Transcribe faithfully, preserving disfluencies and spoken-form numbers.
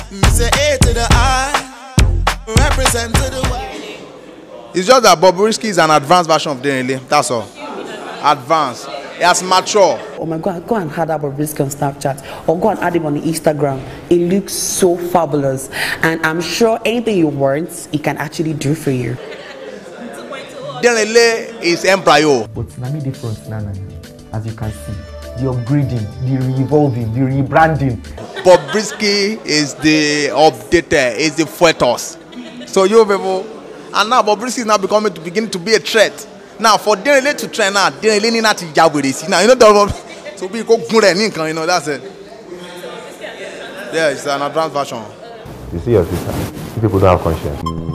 Say A to the I, represent to the Y. It's just that Bobrisky is an advanced version of Denrele. That's all. Advanced. He has mature. Oh my God, go and add that Bobrisky on Snapchat or go and add him on Instagram. It looks so fabulous. And I'm sure anything you want, he can actually do for you. Denrele is embryo. But it's not different, Nana. As you can see, the upgrading, the re-evolving, the rebranding. Bobrisky is the updater, is the fetus. So you people, and now Bobrisky is now becoming to begin to be a threat. Now for Denrele to train now, Denrele need not to jab with this. Now you know the so we go good you know that's it. Yeah, it's an advanced version. You see your sister. People don't have conscience.